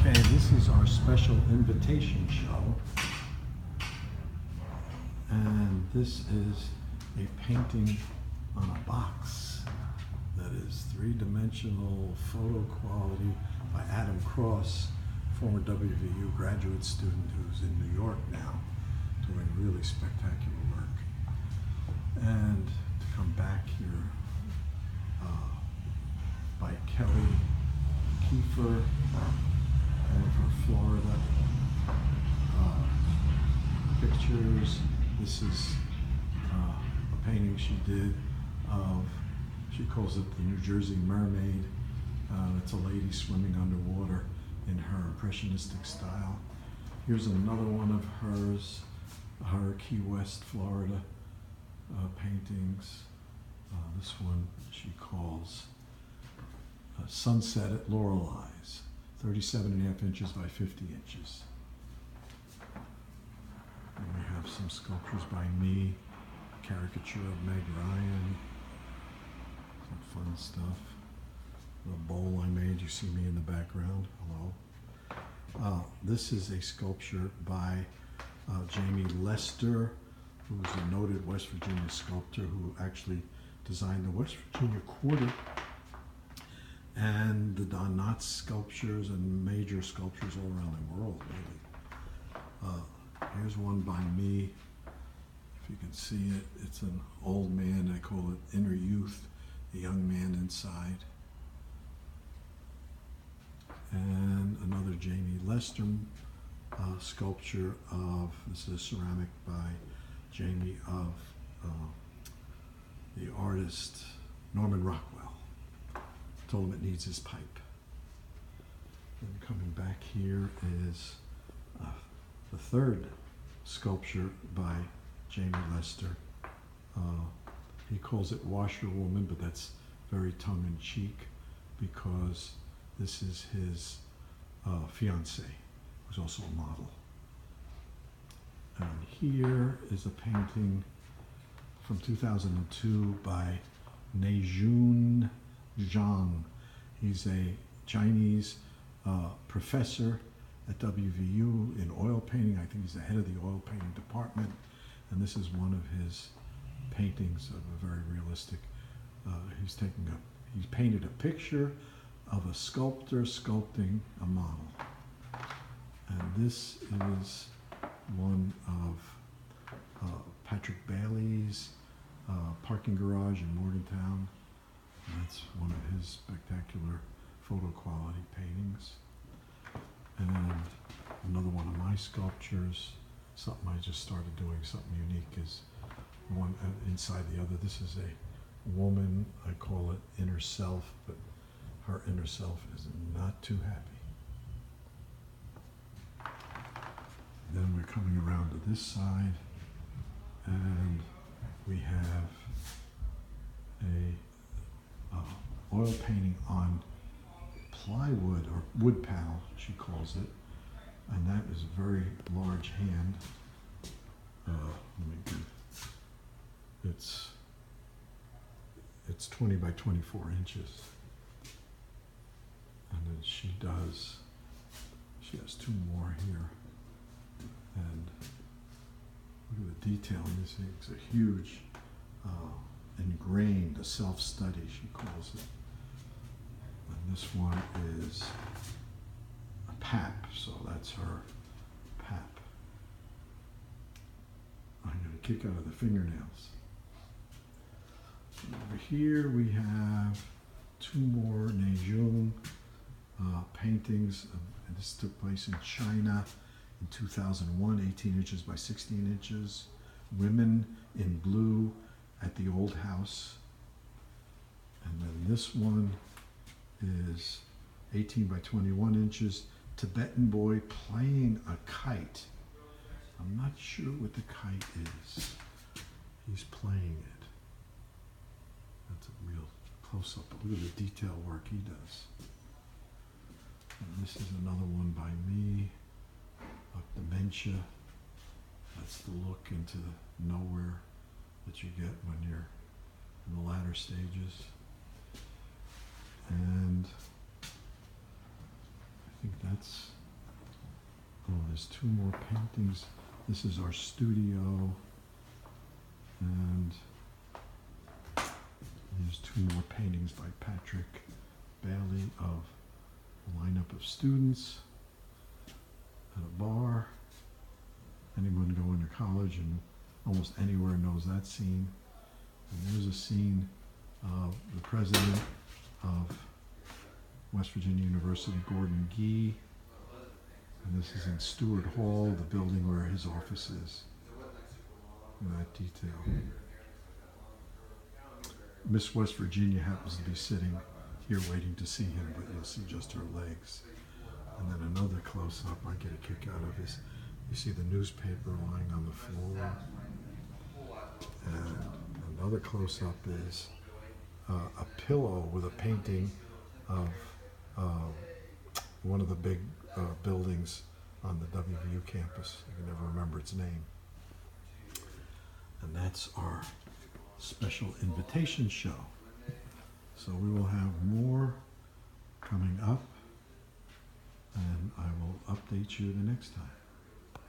Okay, this is our special invitation show. And this is a painting on a box that is three-dimensional photo quality by Adam Cross, former WVU graduate student who's in New York now, doing really spectacular work. And to come back here, by Kelly Kiefer, and for Florida pictures. This is a painting she did of, she calls it the New Jersey Mermaid. It's a lady swimming underwater in her impressionistic style. Here's another one of hers, her Key West, Florida paintings. This one she calls Sunset at Loreley's, 37.5 inches by 50 inches. And we have some sculptures by me, a caricature of Meg Ryan, some fun stuff. The bowl I made, you see me in the background, hello. This is a sculpture by Jamie Lester, who's a noted West Virginia sculptor who actually designed the West Virginia Quarter and the Don Knotts sculptures and major sculptures all around the world, really. Here's one by me. If you can see it, it's an old man. I call it Inner Youth, the young man inside. And another Jamie Lester sculpture of, this is a ceramic by Jamie, of the artist Norman Rockwell. Told him it needs his pipe. And coming back here is the third sculpture by Jamie Lester. He calls it Washerwoman, but that's very tongue-in-cheek because this is his fiancée, who's also a model. And here is a painting from 2002 by Neijun Zhang. He's a Chinese professor at WVU in oil painting. I think he's the head of the oil painting department. And this is one of his paintings of a very realistic, he's painted a picture of a sculptor sculpting a model. And this is one of Patrick Bailey's parking garage in Morgantown. And that's one of his spectacular photo quality paintings. And another one of my sculptures, something I just started doing, something unique, is one inside the other. This is a woman, I call it inner self, but her inner self is not too happy. Then we're coming around to this side, and we have a oil painting on plywood, or wood panel, she calls it, and that is a very large hand. It's 20 by 24 inches. And then she has two more here. And look at the detail in this thing. It's a huge, ingrained, a self-study, she calls it. And this one is a pap, so that's her pap. I'm going to kick out of the fingernails. And over here we have two more Neijun paintings. And this took place in China in 2001, 18 inches by 16 inches. Women in blue at the old house. And then this one is 18 by 21 inches. Tibetan boy playing a kite. I'm not sure what the kite is. He's playing it. That's a real close-up. Look at the detail work he does. And this is another one by me of dementia. That's the look into nowhere that you get when you're in the latter stages. And I think that's there's two more paintings. This is our studio, and there's two more paintings by Patrick Bailey of a lineup of students at a bar. Anyone going to college and almost anywhere knows that scene. And there's a scene of the president of West Virginia University, Gordon Gee. And this is in Stewart Hall, the building where his office is. In that detail. Miss West Virginia happens to be sitting here waiting to see him, but you'll see just her legs. And then another close-up I get a kick out of is you see the newspaper lying on the floor. And another close-up is a pillow with a painting of one of the big buildings on the WVU campus. I can never remember its name. And that's our special invitation show. So we will have more coming up, and I will update you the next time.